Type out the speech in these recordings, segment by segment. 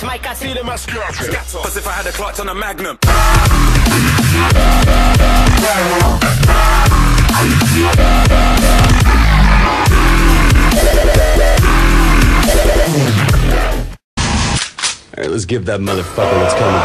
Mike, I see them as Cause if I had a clutch on a magnum. Alright, let's give that motherfucker what's coming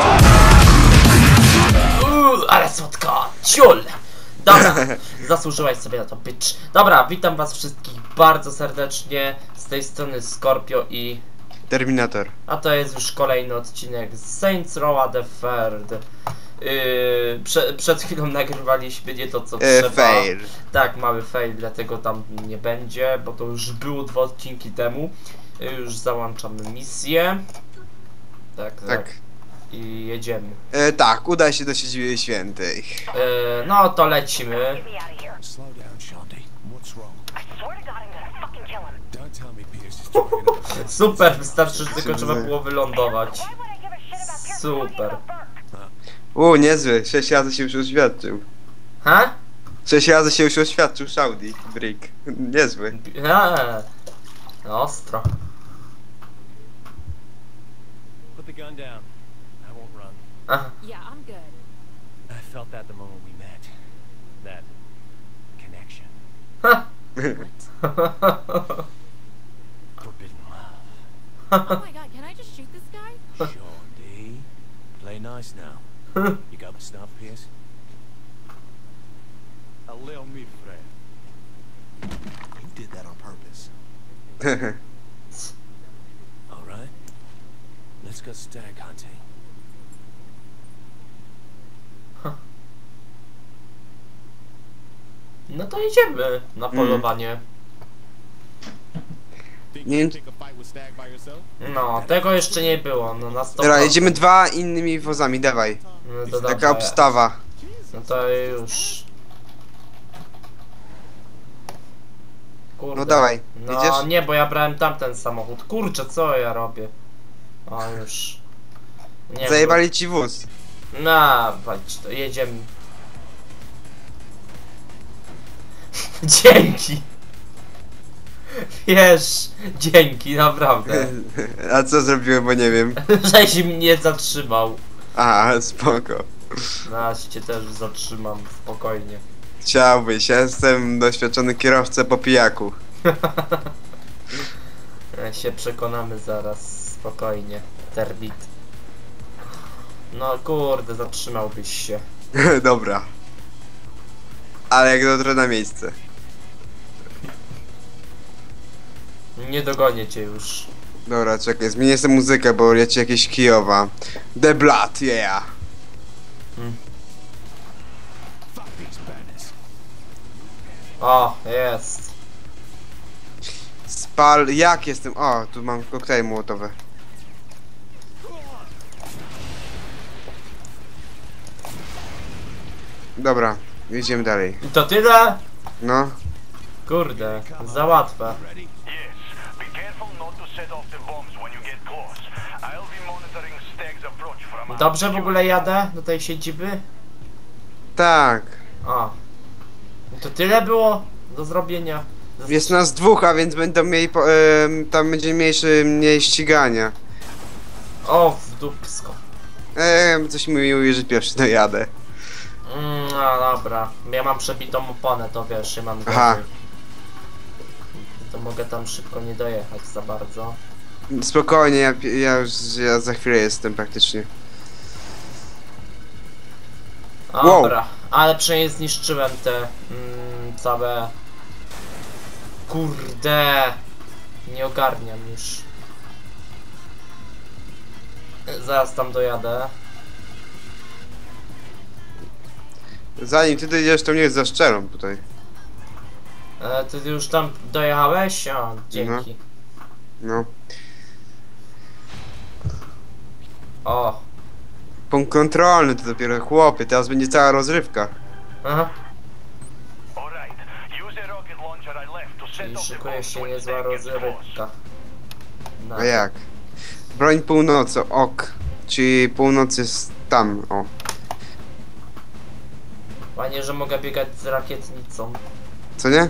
to. Ale słodko! Ciul! Dobra, zasłużyłeś sobie na to, bitch. Dobra, witam was wszystkich bardzo serdecznie. Z tej strony Scorpio i... Terminator. A to jest już kolejny odcinek z Saints Row the Third. Przed chwilą nagrywaliśmy nie to co trzeba. Fail. Tak, mały fail, dlatego tam nie będzie, bo to już było 2 odcinki temu. Już załączamy misję. Tak. I jedziemy. Tak, udaj się do siedziby świętej. No to lecimy. Super, wystarczy, że tylko trzeba było wylądować. Super. Niezły, 6 razy się już oświadczył. Ha? 6 razy się już oświadczył Saudi, Brick. Niezły. Ostro. Put the gun down. I won't run. Yeah, I'm good. I felt that the moment we met. That connection. Forbidden love. Oh my god, can I just shoot this guy? Sure, D. Play nice now. You got the stuff, Pierce? Allow me, friend. You did that on purpose. All right. Let's go stag hunting. No to jedziemy na polowanie. Nie, No, tego jeszcze nie było, no na 100%. dobra, jedziemy 2 innymi wozami, dawaj. No to Taka dobra. obstawa. No to już. Kurde. No dawaj, No jedziesz? nie, bo ja brałem tamten samochód. Kurczę, co ja robię? O już. Nie, Zajebali ci wóz. No, chodź, to jedziemy. Dzięki. Wiesz, dzięki, naprawdę. A co zrobiłem, bo nie wiem. Żeś mnie zatrzymał. A, spoko. No, cię też zatrzymam, spokojnie. Chciałbyś, ja jestem doświadczony kierowca po pijaku. Się przekonamy zaraz, spokojnie. Terbit. No kurde, zatrzymałbyś się. Dobra. Ale jak dotrę na miejsce. Nie dogonię cię już. Dobra, czekaj, zmienię sobie muzykę, bo leci jakieś Kijowa. The Blood, yeah! O, jest. Spal, jak jestem? O, tu mam koktajl mołotowe. Dobra, idziemy dalej. I to tyle? No. Kurde, za łatwe. Dobrze w ogóle jadę do tej siedziby? Tak. O. To tyle było do zrobienia. Jest nas 2, a więc będą mieli tam będzie mniej ścigania. O, w dupsko. Coś mi mówi, że pierwszy dojadę. No dobra. Ja mam przebitą oponę, to wiesz, ja mam Aha. gorzej. To mogę tam szybko nie dojechać za bardzo. Spokojnie, ja za chwilę jestem praktycznie. Dobra, ale przynajmniej zniszczyłem te całe... Kurde, nie ogarniam już. Zaraz tam dojadę. Zanim ty dojdziesz, to mnie zaszczelą tutaj. Ty już tam dojechałeś? O, dzięki. No. O. Punkt kontrolny to dopiero, chłopie, teraz będzie cała rozrywka. Aha. Czyli szykuje się niezła rozrywka. No. A jak? Broń północy, ok. Czyli północ jest tam, o. Panie, że mogę biegać z rakietnicą. Co nie?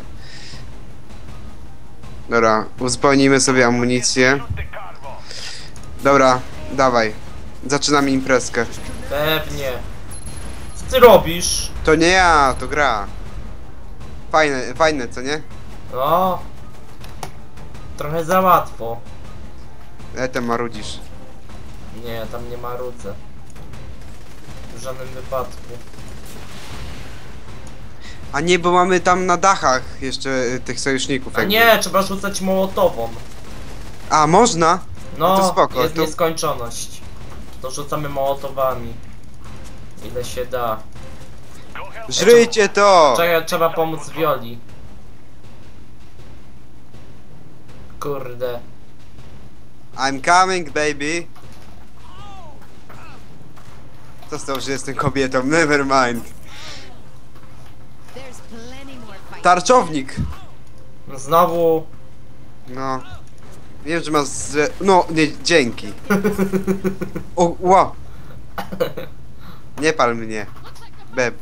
Dobra, uzupełnijmy sobie amunicję. Dobra, Dawaj. Zaczynamy imprezkę. Pewnie. Co ty robisz? To nie ja, to gra. Fajne, fajne, co nie? No. Trochę za łatwo. Tam marudzisz. Nie, tam nie ma rudzę. W żadnym wypadku. A nie, bo mamy tam na dachach jeszcze tych sojuszników. A jakby. nie, trzeba rzucać mołotową. A, można? No, to spoko, jest to- nieskończoność. To rzucamy mołotowami. Ile się da. Żryjcie to! Czekaj, trzeba pomóc Violi. Kurde. I'm coming, baby. Co z tego, że jestem kobietą? Never mind. There's plenty more fights. Tarczownik. Znowu. No. Wiem, że masz no, nie, dzięki. O, ła. Nie pal mnie. Beb.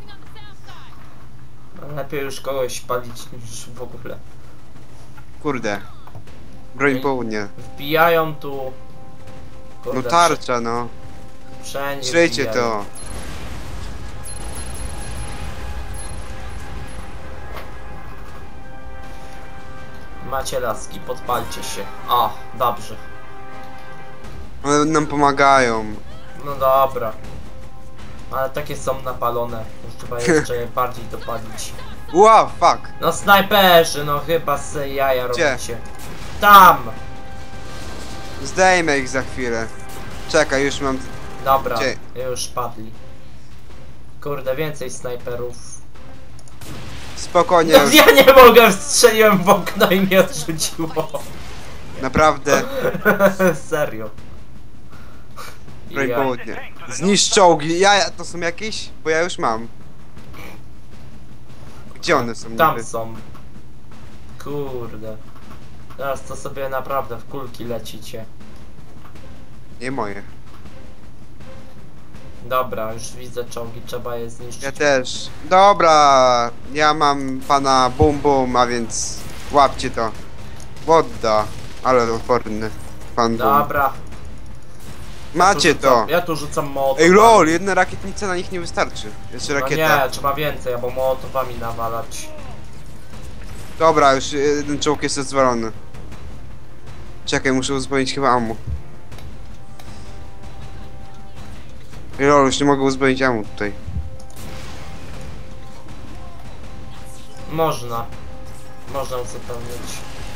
Lepiej już kogoś palić niż w ogóle. Kurde. Broń południa. Wbijają tu. No Kurde, tarcza, no. wszędzie Żryjcie wbijają. to. Macie laski, podpalcie się. O, dobrze. One nam pomagają. No dobra. Ale takie są napalone. Już trzeba jeszcze bardziej dopalić. Wow, fuck. No snajperzy, no chyba se jaja Gdzie? robicie. Tam! Zdejmę ich za chwilę. Czekaj, już mam... Dobra, Gdzie? już padli. Kurde, więcej snajperów. Spokojnie, No, ja nie mogę, strzeliłem w okno i mnie odrzuciło. naprawdę. Serio. Broń Ja. południa. Zniszcz czołgi. Ja, to są jakieś? Bo ja już mam. Gdzie one są Tam niby? są. Kurde. Teraz to sobie naprawdę w kulki lecicie. Nie moje. Dobra, już widzę czołgi, trzeba je zniszczyć. Ja też. Dobra, ja mam pana Bum Bum, a więc łapcie to. Wodda, ale odporny. Pan Bum. Dobra. Macie to. Ja tu rzucam mołotowami. Ej lol, jedna rakietnica na nich nie wystarczy. Jeszcze No rakieta. nie, trzeba więcej, albo mołotowami nawalać. Dobra, już jeden czołg jest rozwalony. Czekaj, muszę uzbroić chyba ammo. Ej lol, już nie mogę uzbroić ammo tutaj. Można. Można uzupełnić.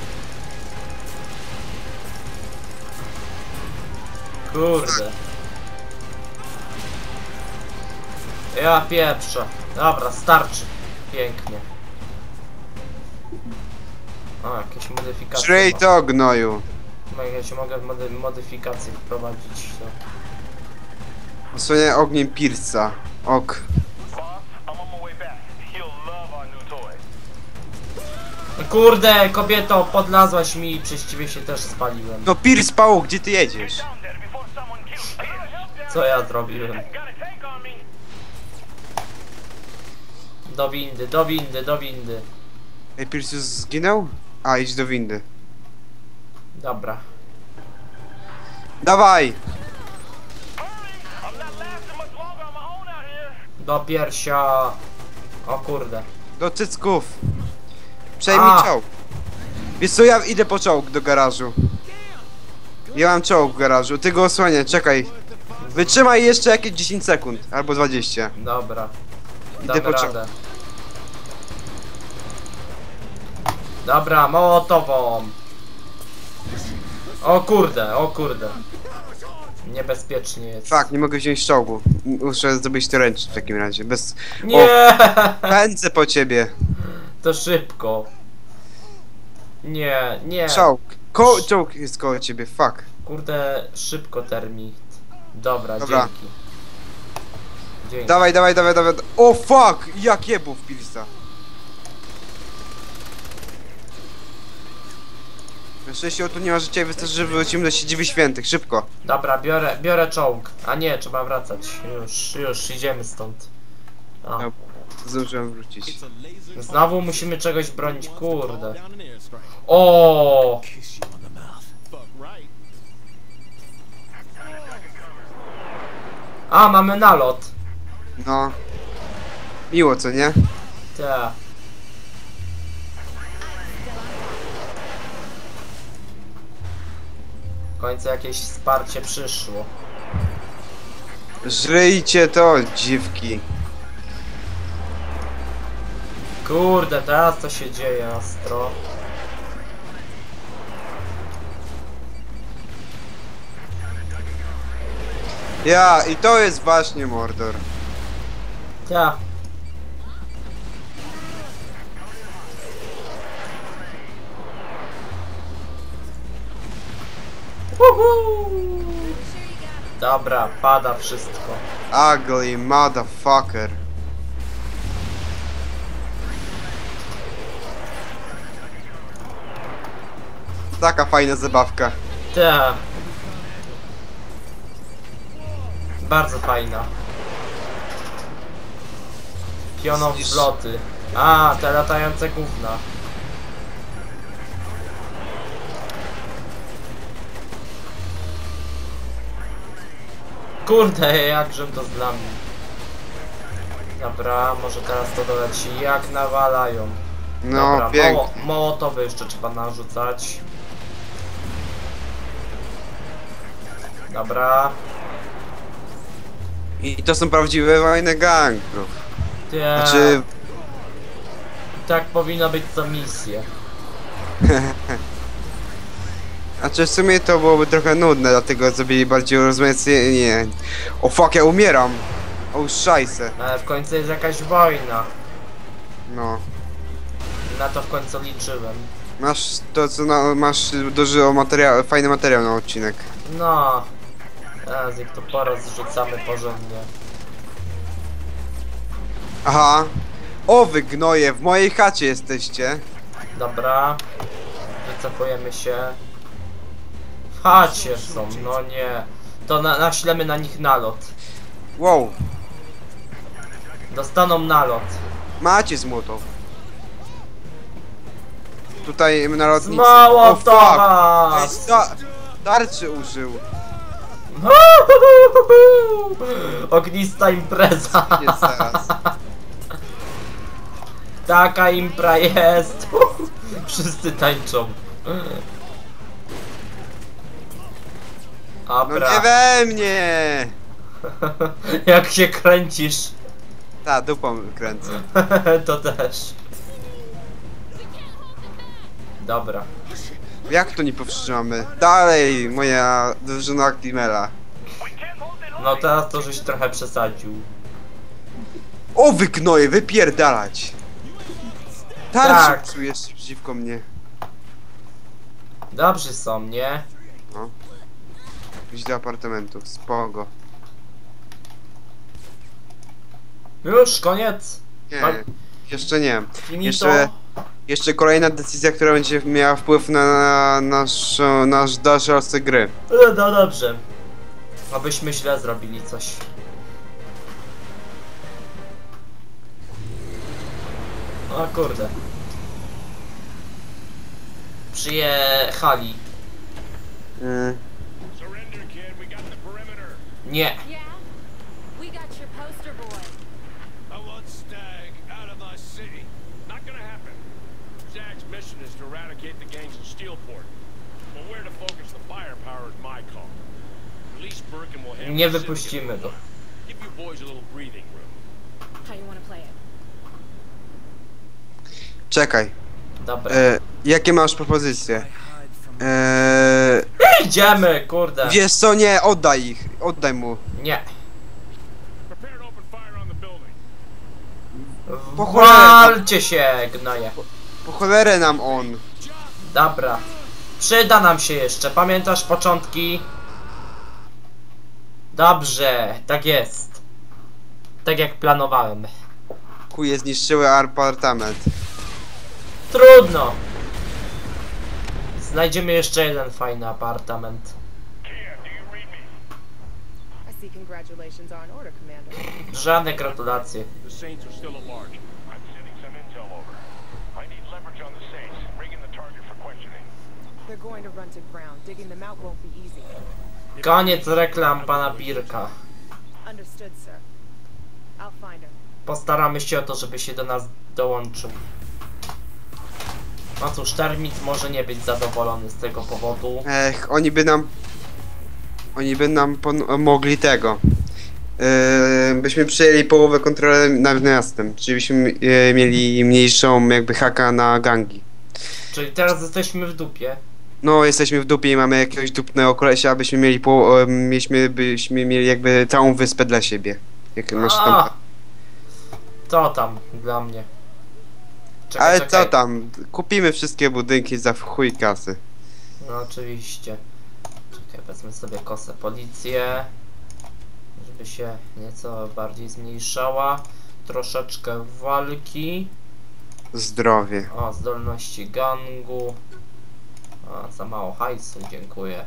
Kurde. Ja pieprzę. Dobra, starczy. Pięknie. O, jakieś modyfikacje. Żryj ma. to, gnoju. Jakieś mogę modyfikacje wprowadzić. To. Osłaniaj ogniem Pierce'a. Ok. Kurde, kobieto, podlazłaś mi i przez ciebie się też spaliłem. No Pierce Paul, gdzie ty jedziesz? Co ja zrobiłem? Do windy, do windy, do windy. Ej, Pierce już zginął? A, idź do windy. Dobra. Dawaj! Do piersia. O kurde. Do cycków. Przejmij A. czołg. Wiesz co, ja idę po czołg do garażu. Ja mam czołg w garażu, ty go osłaniaj, czekaj. Wytrzymaj jeszcze jakieś 10 sekund, albo 20. Dobra. Idę Damy po radę. Dobra, mołotową. O kurde, o kurde. Niebezpiecznie jest. Fuck, nie mogę wziąć czołgu. Muszę zrobić to ręcznie w takim razie, bez... Nie! Pędzę po ciebie. To szybko. Nie, nie. Czołg. Czołg jest koło ciebie, fuck. Kurde, szybko termit. Dobra, Dobra. dzięki. Dzięki. Dawaj, dawaj, dawaj, dawaj. O fuck! Jak jebów Pilsa. Na szczęście tu nie ma życia i wystarczy, że wrócimy do siedziby świętych. Szybko. Dobra, biorę czołg. A nie, trzeba wracać. Już idziemy stąd. O. Dobra. Zdążyłem wrócić. Znowu musimy czegoś bronić, kurde. O! A, mamy nalot. No. Miło, co nie? Tak. W końcu jakieś wsparcie przyszło. Żryjcie to, dziwki. Kurde, teraz to się dzieje ostro. Ja, i to jest właśnie Mordor. Tak. Dobra, pada wszystko. Ugly motherfucker. Taka fajna zabawka. Tak. Bardzo fajna. Pionow wloty. A, te latające gówna. Kurde, jakżem to znam. Dobra, może teraz to doleci. Jak nawalają. No, Dobra, pięknie. mołotowy jeszcze trzeba narzucać. Dobra. I to są prawdziwe wojny gangów. Tak, Znaczy, tak powinno być co misję. w sumie to byłoby trochę nudne, dlatego zrobili bardziej rozmaicenie. O fuck, ja umieram. O szajse. Ale w końcu jest jakaś wojna. No. Na to w końcu liczyłem. Masz to co masz dużo materiału, fajny materiał na odcinek. No. Teraz jak to porozrzucamy porządnie. Aha. O wy gnoje, w mojej chacie jesteście. Dobra. Wycofujemy się. W chacie są, no nie. To naślemy na nich nalot. Wow. Dostaną nalot. Macie złoto. Tutaj nalotnicy. Mało fuck. to Ej, tarczy użył. Ognista impreza. Jest teraz. Taka impra jest. Wszyscy tańczą. No Abra. nie we mnie. Jak się kręcisz. Ta, dupą kręcę. To też. Dobra. Jak to nie powstrzymamy? Dalej, moja drużyna Klimela. No teraz to żeś trochę przesadził. O wy gnoje, wypierdalać! Tarczy Tak. psujesz przeciwko mnie. Dobrzy są, nie? No. Idź do apartamentu, spoko. Już, koniec. Nie, Tak. jeszcze nie. Finito. Jeszcze kolejna decyzja, która będzie miała wpływ na nasz dalszy los gry. No dobrze. Abyśmy źle zrobili coś. O kurde. Przyjechali. Surrender, kid. We got the perimeter. Nie. Yeah? We got your poster boy. I want Stag out of my city. Not gonna happen. Stag's mission is to eradicate the gangs in Steelport. But where to focus the firepower is my call. Release Birkin will handle Nie the city wypuścimy go. Give you boys a little breathing room. How you want to play it? Czekaj. Dobra. Jakie masz propozycje? Idziemy, kurde. Wiesz co, nie, oddaj ich. Oddaj mu. Nie. Prepare to open fire on the building. Po cholerę, Walcie się, gnoje. po cholerę nam on. Dobra. Przyda nam się jeszcze. Pamiętasz początki? Dobrze, tak jest. Tak jak planowałem. Kuje zniszczyły apartament. Trudno. Znajdziemy jeszcze jeden fajny apartament. Kia, do you read me? I see congratulations are in order, Commander. Żadne gratulacje. The Saints are still at large. I'm sending some intel over. I need leverage on the Saints. Bring in the target for questioning. They're going to run to ground. Digging them out won't be easy. Koniec reklam pana Birka. Understood, sir. I'll find him. Postaramy się o to, żeby się do nas dołączył. No cóż, Termit może nie być zadowolony z tego powodu. Ech, oni by nam mogli tego. Byśmy przejęli połowę kontroli nad miastem, czyli byśmy mieli mniejszą jakby haka na gangi. Czyli teraz jesteśmy w dupie. No, jesteśmy w dupie i mamy jakiegoś dupnego kolesia, abyśmy byśmy mieli jakby całą wyspę dla siebie. Jak masz tam... A, to tam dla mnie. Czekaj, Ale czekaj. co tam? Kupimy wszystkie budynki za chuj kasy. No oczywiście. Czekaj, wezmę sobie kosę policję, żeby się nieco bardziej zmniejszała. Troszeczkę walki. Zdrowie. O, zdolności gangu. O, za mało hajsu, dziękuję.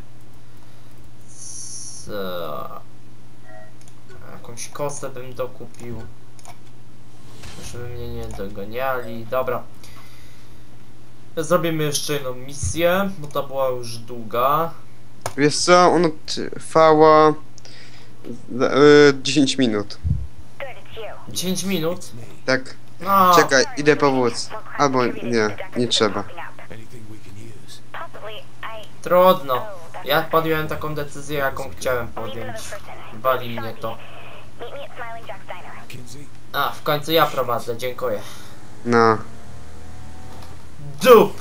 Jakąś kosę bym dokupił, żeby mnie nie dogoniali. Dobra. Zrobimy jeszcze jedną misję, bo to była już długa. Wiesz co? Ona trwała 10 minut. 10 minut? Tak. No, Czekaj, idę po wóz. Albo nie trzeba. trudno. Ja podjąłem taką decyzję, jaką chciałem podjąć. Wali mnie to. A, w końcu ja prowadzę, dziękuję. No. Dup!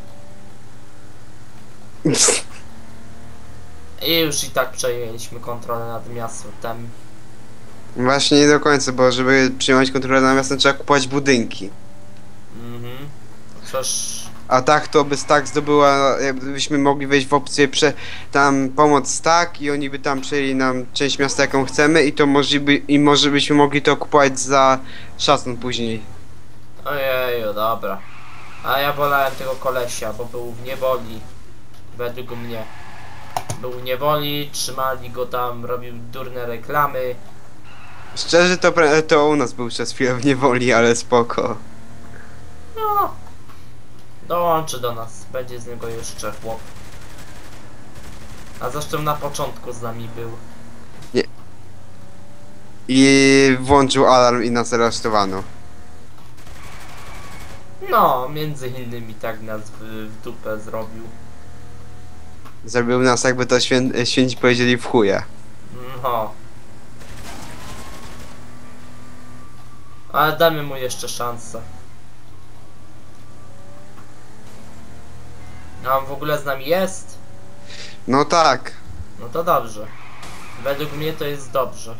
I już i tak przejęliśmy kontrolę nad miastem. Właśnie nie do końca, bo żeby przyjąć kontrolę nad miastem trzeba kupować budynki. Mhm. Przecież... A tak to by Stack zdobyła, jakbyśmy mogli wejść w opcję tam pomoc Stack i oni by tam przejęli nam część miasta jaką chcemy i to może byśmy mogli to kupować za szacun później. Ojeju, dobra. A ja wolałem tego kolesia, bo był w niewoli. Według mnie. Był w niewoli, trzymali go tam, robił durne reklamy. Szczerze to u nas był przez chwilę w niewoli, ale spoko. No. Dołączy do nas, będzie z niego jeszcze chłop. A zresztą na początku z nami był. I włączył alarm i nas aresztowano. No, między innymi tak nas w dupę zrobił. Zrobił nas jakby to święci powiedzieli w chuje. No. Ale damy mu jeszcze szansę. A on w ogóle z nami jest? No tak. No to dobrze. Według mnie to jest dobrze.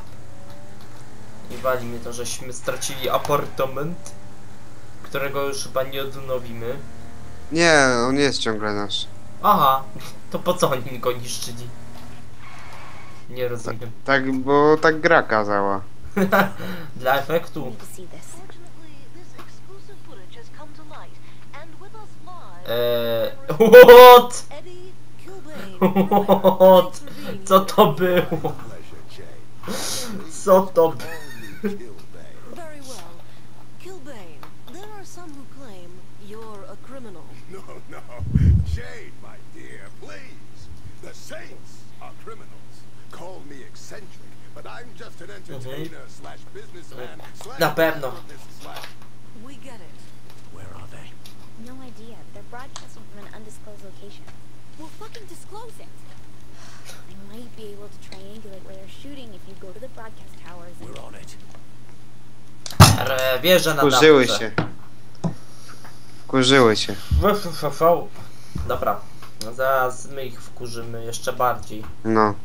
I wali mnie to, żeśmy stracili apartament, którego już chyba nie odnowimy. Nie, on jest ciągle nasz. Aha, to po co oni go niszczyli? Nie rozumiem. Tak, bo tak gra kazała. Dla efektu. Need to see this. What? Eddie Kilbane. What? Co to było? Co to było? Very well. Kilbane, there are some who claim you're a criminal. No, no. Jade, my dear, please. The Saints are criminals. Call me eccentric, but I'm just an entertainer slash businessman slash... Na pewno. We get it. Where are they? No idea. They're broadcasting from an undisclosed location. Well, fucking disclose it. I might be able to triangulate where they're shooting if you go to the broadcast towers and... We're on it. Wierzę na Wkurzyły dawce. się. Wkurzyły się. Dobra. Zaraz my ich wkurzymy jeszcze bardziej. No.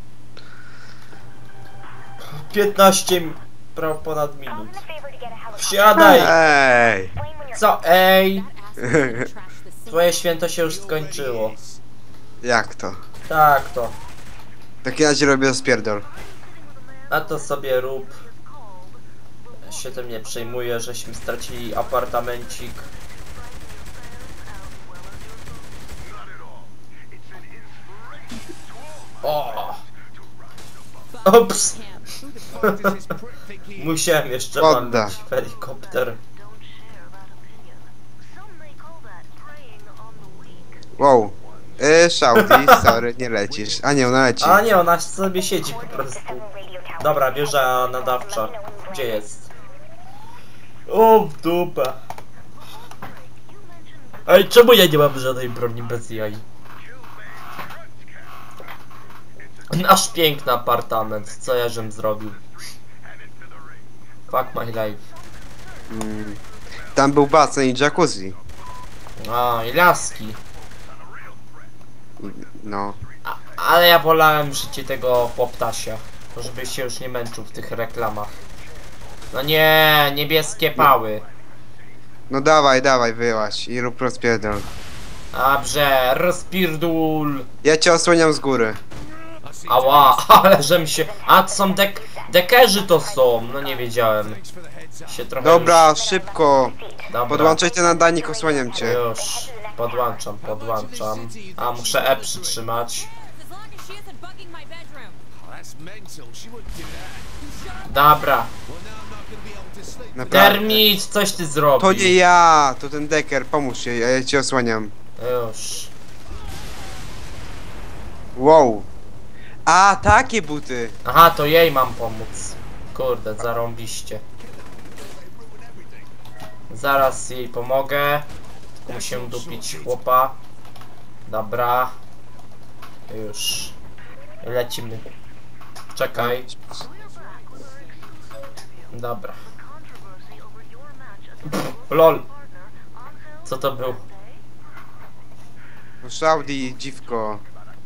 15 ponad minut. Wsiadaj! Ej! Co? Ej! Trash the city. Twoje święto się już skończyło. Jak to? Tak to. W takim razie robię rozpierdol. A to sobie rób. Ja się tym nie przejmuję, żeśmy stracili apartamencik. O! Ops! Musiałem jeszcze Podda. walnąć helikopter. Wow. Shaudy, sorry, nie lecisz. A nie, ona leci. A nie, ona sobie siedzi po prostu. Dobra, wieża nadawcza. Gdzie jest? O, w dupę. Ej, czemu ja nie mam żadnej broni bez jaj? Nasz piękny apartament, co ja żem zrobił? Fuck my life. Tam był basen i jacuzzi. A, i laski. No. Ale ja wolałem życie tego chłoptasia. Żebyś się już nie męczył w tych reklamach. No nie, niebieskie pały. No dawaj, dawaj, wyłaź i rób rozpierdol. Dobrze, rozpierdul. Ja cię osłaniam z góry. Ała, ale żem się... A, to są dekerzy to są. No nie wiedziałem. Się trochę Dobra, szybko. Dobra. Podłączaj ten nadajnik, osłaniam cię. Już. Podłączam. A, muszę E przytrzymać. Dobra. Naprawdę. Termit, coś ty zrobił. To nie ja, to ten deker, pomóż się, ja cię osłaniam. Już. Wow. A, takie buty. Aha, to jej mam pomóc. Kurde, zarąbiście. Zaraz jej pomogę. Tylko muszę dupić chłopa. Dobra. Już. Lecimy. Czekaj. Dobra. LOL. Co to był? Saudi, dziwko.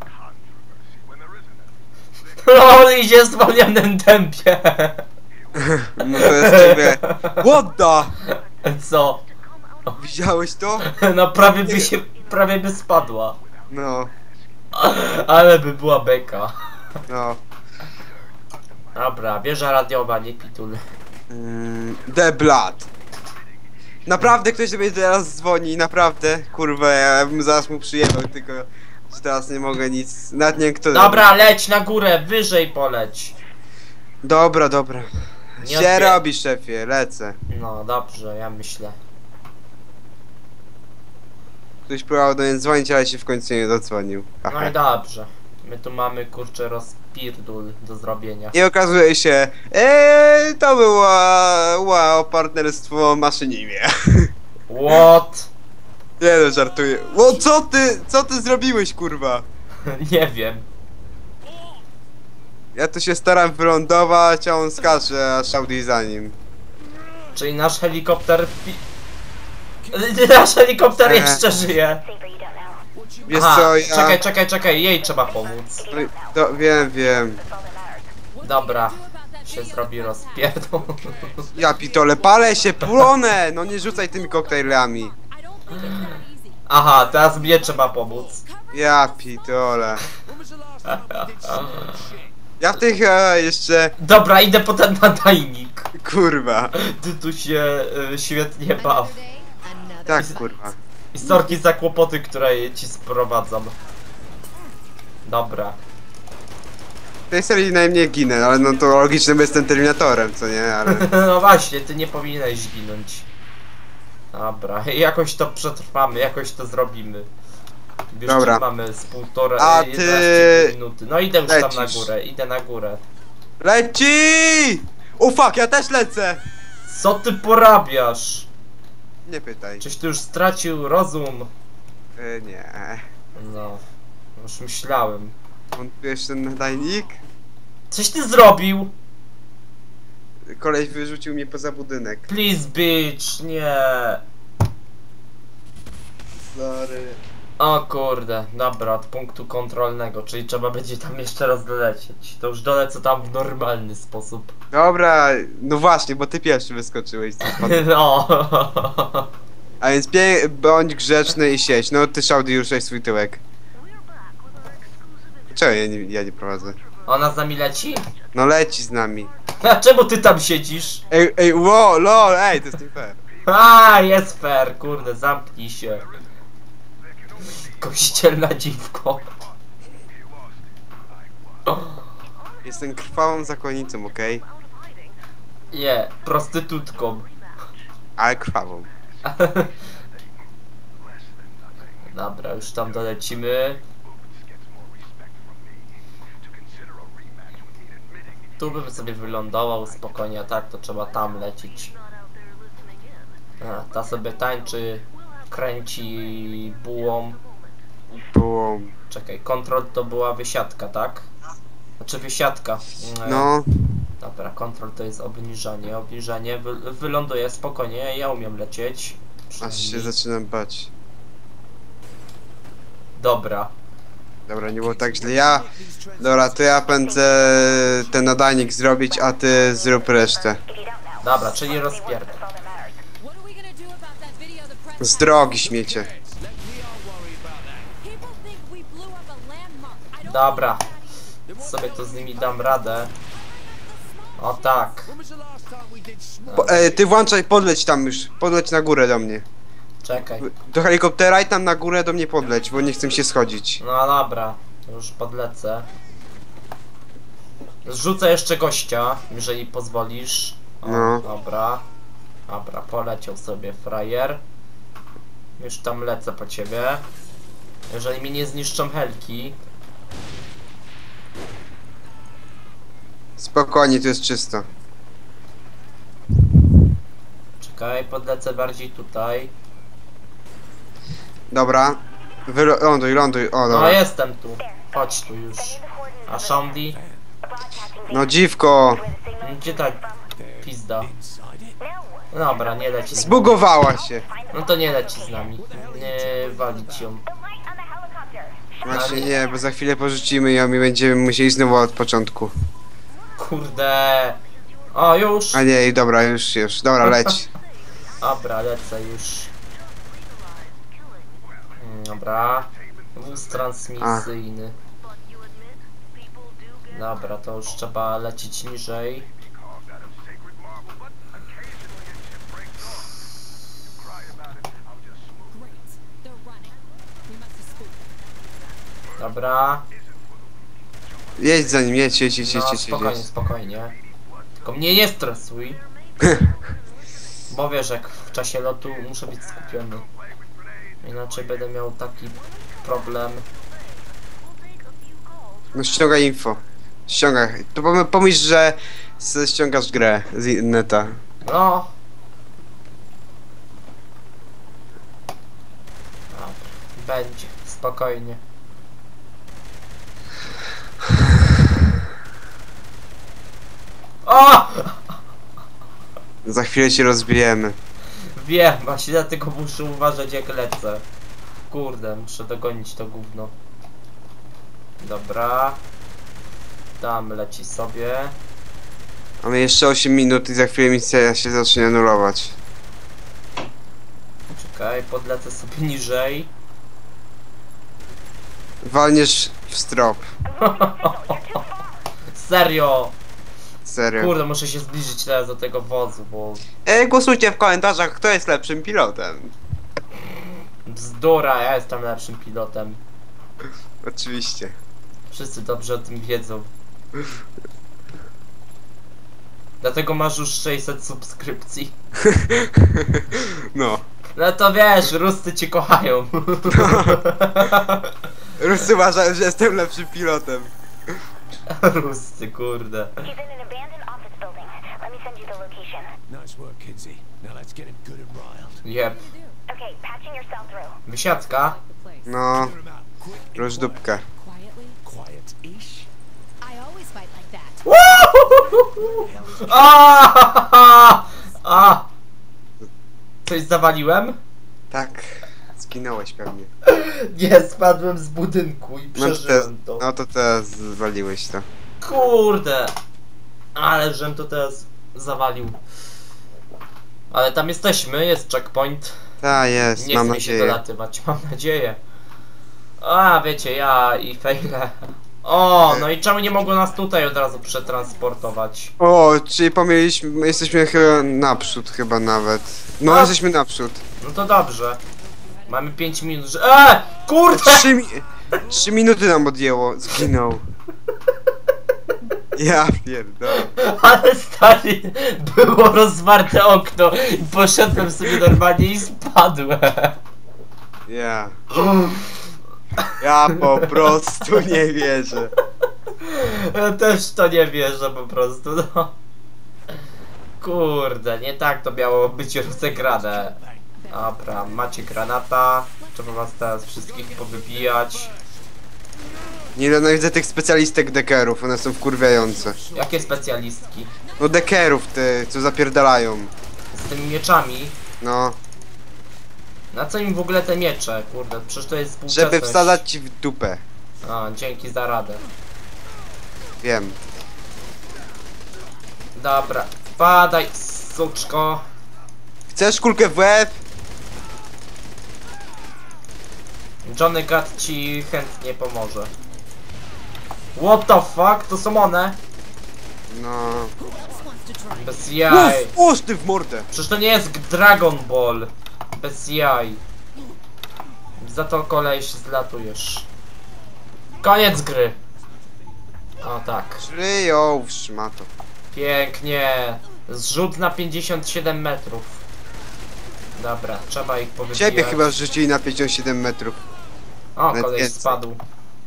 LOL idzie w zwolnionym tempie. No to jest ciebie. What the? Co? Widziałeś to? No prawie by spadła. No, Ale by była beka. no. Dobra, wieża radiowa, nie pitul. The Blood. Naprawdę ktoś sobie teraz dzwoni, naprawdę. Kurwa, ja bym zaraz mu przyjechał, tylko że teraz nie mogę nic. Nawet nie wiem kto. Dobra, leć na górę, wyżej poleć. Dobra, dobra. Nie Się robi, szefie, lecę. No dobrze, ja myślę. Ktoś próbował do mnie dzwonić, ale się w końcu nie dodzwonił. No i dobrze. My tu mamy kurczę rozpierdul do zrobienia. I okazuje się, to było partnerstwo maszynimie. What? Nie no, żartuję. O, co ty zrobiłeś, kurwa? Nie wiem. Ja tu się staram wylądować, a on skacze, a Saudi za nim. Czyli nasz helikopter Nasz helikopter jeszcze żyje. Wiesz Aha, co, ja... czekaj, jej trzeba pomóc. Wiem. Dobra, się zrobi rozpierdol. Ja pitole, palę się, płonę! No nie rzucaj tymi koktajlami. Aha, teraz mnie trzeba pomóc. Ja pitole. Ja w tych jeszcze... Dobra, idę po ten nadajnik. Kurwa. Ty tu się świetnie baw. Tak, kurwa. I sorki za kłopoty, które ci sprowadzam. Dobra. W tej serii najmniej ginę, ale no to logiczne, bo jestem Terminatorem, co nie? Ale... No właśnie, ty nie powinieneś zginąć. Dobra, jakoś to przetrwamy, jakoś to zrobimy. Już Dobra. mamy z półtora, A 11 ty... minuty. No idę już tam na lecisz. górę, idę na górę. Leci! O fuck, ja też lecę! Co ty porabiasz? Nie pytaj. Czyś ty już stracił rozum? Nie. No, już myślałem. Wątpiesz ten nadajnik? Coś ty zrobił? Koleś wyrzucił mnie poza budynek. Please bitch, nie. Sorry. O kurde, dobra, od punktu kontrolnego, czyli trzeba będzie tam jeszcze raz dolecieć. To już dolecę tam w normalny sposób. Dobra, no właśnie, bo ty pierwszy wyskoczyłeś. No. A więc bądź grzeczny i siedź. No ty Saudi ruszaj swój tyłek. Czemu ja nie prowadzę? Ona z nami leci? No leci z nami. A czemu ty tam siedzisz? Ej, wow, lol, ej, to jest nie fair. A, jest fair, kurde, zamknij się. Kościelna dziwko. Jestem krwawą zakonnicą, okej? Nie, prostytutką. Ale krwawą. Dobra, już tam dolecimy. tu bym sobie wylądował spokojnie, a tak to trzeba tam lecieć. A, ta sobie tańczy, kręci bułą. Było. Czekaj, kontrol to była wysiadka, tak? Znaczy wysiadka. No. Dobra, kontrol to jest obniżanie, obniżanie. Wyląduję spokojnie, ja umiem lecieć. Aż się zaczynam bać. Dobra. Dobra, nie było tak źle. Dobra, to ja pędzę ten nadajnik zrobić, a ty zrób resztę. Dobra, czyli rozpierdol. Z drogi, śmiecie. Dobra. Sobie to z nimi dam radę. O tak. Ty włączaj, podleć tam już. Podleć na górę do mnie. Czekaj. Do helikoptera i tam na górę do mnie podleć, bo nie chcę się schodzić. No dobra. Już podlecę. Zrzucę jeszcze gościa, jeżeli pozwolisz. O, No. Dobra. Dobra, poleciał sobie frajer. Już tam lecę po ciebie. Jeżeli mi nie zniszczą helki. Spokojnie, tu jest czysto. Czekaj, podlecę bardziej tutaj. Dobra. Ląduj, ląduj. O, No dobra. jestem tu. Chodź tu już. A Shandy? No dziwko. Gdzie ta pizda? Dobra, nie leci. Zbugowała się. No to nie leci z nami. Nie walić ją. Właśnie nie, bo za chwilę porzucimy ją i będziemy musieli znowu od początku. Kurde. O, już. A nie, dobra, już. Dobra, leć. Dobra, lecę już. Dobra. Wóz transmisyjny. Dobra, to już trzeba lecieć niżej. Dobra. Jedź za nim, jedź. No, spokojnie, spokojnie. Tylko mnie nie stresuj. Bo wiesz, jak w czasie lotu muszę być skupiony. Inaczej będę miał taki problem. No ściągaj info. Ściągaj. To pomyśl, że ściągasz grę z neta. No. Dobra, będzie, spokojnie. O! Za chwilę się rozbijemy. Wiem, właśnie dlatego muszę uważać jak lecę. Kurde, muszę dogonić to gówno. Dobra. Tam leci sobie. Mamy jeszcze 8 minut i za chwilę misja się zacznie anulować. Czekaj, podlecę sobie niżej. Walniesz w strop. Serio! Serio. Kurde, muszę się zbliżyć teraz do tego wozu, bo... Głosujcie w komentarzach, kto jest lepszym pilotem. Bzdura, ja jestem lepszym pilotem. Oczywiście. Wszyscy dobrze o tym wiedzą. Dlatego masz już 600 subskrypcji. No. No to wiesz, Ruscy cię kochają. Ruscy uważają, że jestem lepszym pilotem. Ruscy, kurde. He's in an abandoned office building. Let me send you the location. Nice work, Kinsey. Now let's get him good and riled. Jep. Okay, patching yourself through. Wysiadka. No. Clear him out. Quick and Rusz dupkę. quiet-ish. I always fight like that. A! Coś zawaliłem? Tak. Zginąłeś pewnie. Nie, spadłem z budynku i No przeżyłem to. no to teraz zwaliłeś to. Kurde! Ale żem to teraz zawalił. Ale tam jesteśmy, jest checkpoint. Ta jest, Nie mam chcę mi się nadzieję. dolatywać, mam nadzieję. A, wiecie, ja i fejle. O, no i czemu nie mogło nas tutaj od razu przetransportować? O, czyli pomyliśmy, jesteśmy chyba naprzód chyba nawet. No, A. jesteśmy naprzód. No to dobrze. Mamy 5 minut, że... Kurde! 3 minuty nam odjęło, zginął. Ja pierdolę. Ale stary, było rozwarte okno i poszedłem sobie normalnie i spadłem. Ja po prostu nie wierzę. Ja też to nie wierzę po prostu, no. Kurde, nie tak to miało być rozegrane. Dobra, macie granata. Trzeba was teraz wszystkich powybijać. Nienawidzę tych specjalistek dekerów, one są wkurwiające. Jakie specjalistki? No dekerów te, co zapierdalają. Z tymi mieczami. No, Na co im w ogóle te miecze? Kurde, przecież to jest współczesność. żeby wsadzać ci w dupę. A, dzięki za radę. Wiem. Dobra, padaj, suczko. Chcesz kulkę w łeb? Johnny Gat ci chętnie pomoże. What the fuck? To są one? No. Bez jaj. Uż ty w mordę! Przecież to nie jest Dragon Ball. Bez jaj. Za to koleś zlatujesz. Koniec gry. O tak. Żyją w szmato. Pięknie. Zrzut na 57 metrów. Dobra, trzeba ich powybijać. Ciebie chyba rzucili na 57 metrów. O, nawet koleś więcej. spadł.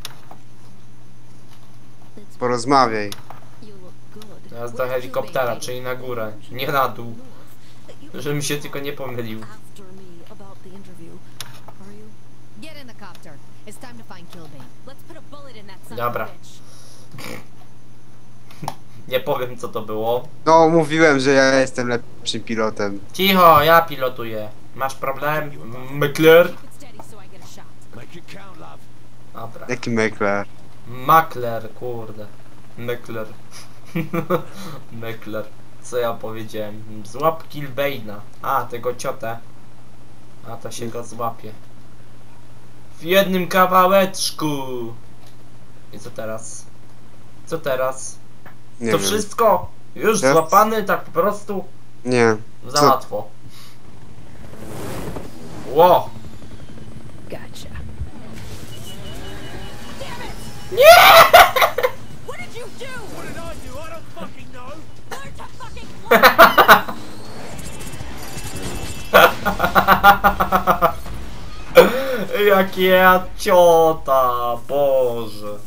Porozmawiaj. You look good. Teraz do helikoptera, czyli na górę. Nie na dół. Żebym się tylko nie pomylił. After me about the interview. Are you? Get in the copter. It's time to find Killbane. Let's put a bullet in that son Dobra. of a bitch. Nie powiem co to było. No, mówiłem, że ja jestem lepszym pilotem. Cicho, ja pilotuję. Masz problem? Mekler? Keep it steady so I get a shot. Make it count, love. Dobra. Jaki mekler? Makler, kurde. Mekler. Mekler. Co ja powiedziałem? Złap Killbane'a. A, tego ciotę. A to się go złapie. W jednym kawałeczku. I co teraz? Co teraz? Nie To wiem. wszystko? Już Teraz- złapany tak po prostu? Nie. Za Co? łatwo. Ło! Gotcha. What did you do? What did I do? I don't fucking know. Learn to fucking Jakie ja ciota, Boże.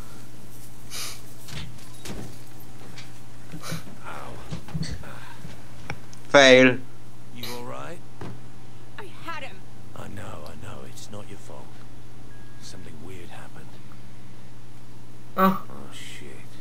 Fail. You alright? I had him. I know. It's not your fault. Something weird happened. Ah. Oh shit.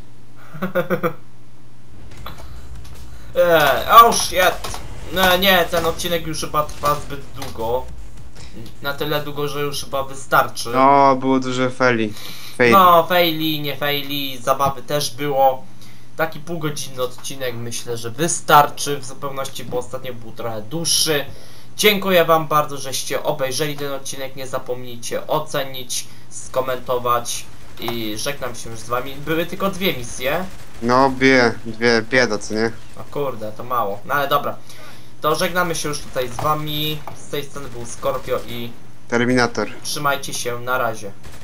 Oh shit. No nie, ten odcinek już chyba trwa zbyt długo. Na tyle długo, że już chyba wystarczy. No, było dużo faili. Fail. No, faili, nie faili, zabawy też było. Taki półgodzinny odcinek myślę, że wystarczy w zupełności, bo ostatnio był trochę dłuższy. Dziękuję wam bardzo, żeście obejrzeli ten odcinek. Nie zapomnijcie ocenić, skomentować i żegnam się już z wami. Były tylko 2 misje. No, dwie bieda, co nie? O kurde, to mało. No ale dobra. To żegnamy się już tutaj z wami. Z tej strony był Scorpio i Terminator. trzymajcie się, na razie.